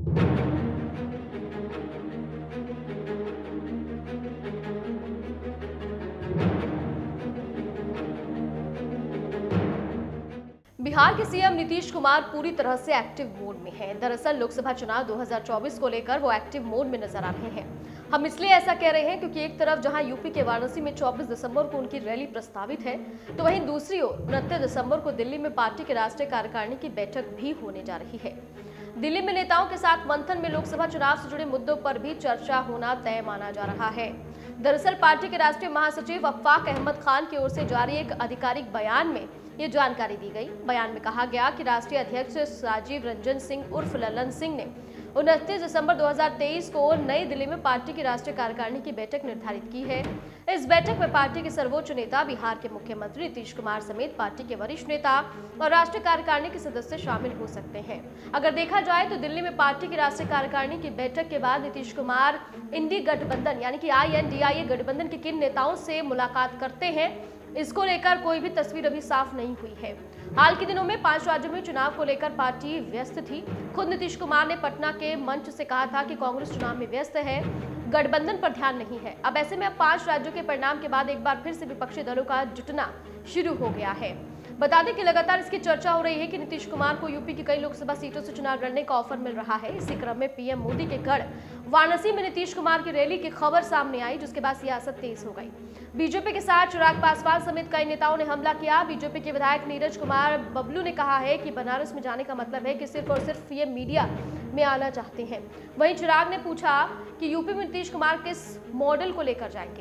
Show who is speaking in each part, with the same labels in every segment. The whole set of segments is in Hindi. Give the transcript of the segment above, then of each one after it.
Speaker 1: बिहार के सीएम नीतीश कुमार पूरी तरह से एक्टिव मोड में हैं। दरअसल लोकसभा चुनाव 2024 को लेकर वो एक्टिव मोड में नजर आ रहे हैं। हम इसलिए ऐसा कह रहे हैं क्योंकि एक तरफ जहां यूपी के वाराणसी में 24 दिसंबर को उनकी रैली प्रस्तावित है, तो वहीं दूसरी ओर 29 दिसंबर को दिल्ली में पार्टी के राष्ट्रीय कार्यकारिणी की बैठक भी होने जा रही है। दिल्ली में नेताओं के साथ मंथन में लोकसभा चुनाव से जुड़े मुद्दों पर भी चर्चा होना तय माना जा रहा है। दरअसल पार्टी के राष्ट्रीय महासचिव अफाक अहमद खान की ओर से जारी एक आधिकारिक बयान में ये जानकारी दी गई। बयान में कहा गया कि राष्ट्रीय अध्यक्ष राजीव रंजन सिंह उर्फ ललन सिंह ने 29 दिसंबर 2023 को नई दिल्ली में पार्टी की राष्ट्रीय कार्यकारिणी की बैठक निर्धारित की है। इस बैठक में पार्टी के सर्वोच्च नेता बिहार के मुख्यमंत्री नीतीश कुमार समेत पार्टी के वरिष्ठ नेता और राष्ट्रीय कार्यकारिणी के सदस्य शामिल हो सकते हैं। अगर देखा जाए तो दिल्ली में पार्टी की राष्ट्रीय कार्यकारिणी की बैठक के बाद नीतीश कुमार इंडी गठबंधन यानी कि INDIA गठबंधन के किन नेताओं से मुलाकात करते हैं, इसको लेकर कोई भी तस्वीर अभी साफ नहीं हुई है। हाल के दिनों में 5 राज्यों में चुनाव को लेकर पार्टी व्यस्त थी। खुद नीतीश कुमार ने पटना के मंच से कहा था कि कांग्रेस चुनाव में व्यस्त है, गठबंधन पर ध्यान नहीं है। अब ऐसे में अब 5 राज्यों के परिणाम के बाद एक बार फिर से विपक्षी दलों का जुटना शुरू हो गया है। बता दें कि लगातार इसकी चर्चा हो रही है कि नीतीश कुमार को यूपी की कई लोकसभा सीटों से चुनाव लड़ने का ऑफर मिल रहा है। इसी क्रम में पीएम मोदी के गढ़ वाराणसी में नीतीश कुमार की रैली की खबर सामने आई, जिसके बाद सियासत तेज हो गई। बीजेपी के साथ चिराग पासवान समेत कई नेताओं ने हमला किया। बीजेपी के विधायक नीरज कुमार बबलू ने कहा है कि बनारस में जाने का मतलब है कि सिर्फ और सिर्फ ये मीडिया में आना चाहते हैं। वहीं चिराग ने पूछा कि यूपी में नीतीश कुमार किस मॉडल को लेकर जाएंगे।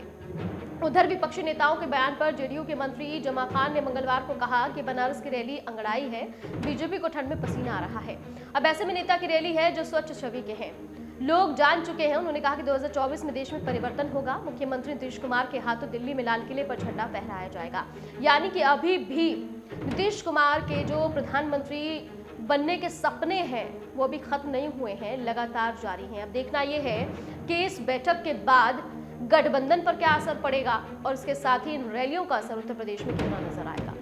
Speaker 1: उधर विपक्षी नेताओं के बयान पर जेडीयू के मंत्री जमा खान ने मंगलवार को कहा कि बनारस की रैली अंगड़ाई है, बीजेपी को ठंड में पसीना आ रहा है। अब ऐसे में नेता की रैली है जो स्वच्छ छवि के हैं, लोग जान चुके हैं। उन्होंने कहा कि 2024 में देश में परिवर्तन होगा। मुख्यमंत्री नीतीश कुमार के हाथों दिल्ली में लाल किले पर झंडा फहराया जाएगा। यानी कि अभी भी नीतीश कुमार के जो प्रधानमंत्री बनने के सपने हैं वो भी खत्म नहीं हुए हैं, लगातार जारी हैं। अब देखना यह है कि इस बैठक के बाद गठबंधन पर क्या असर पड़ेगा और इसके साथ ही इन रैलियों का असर उत्तर प्रदेश में कितना नजर आएगा।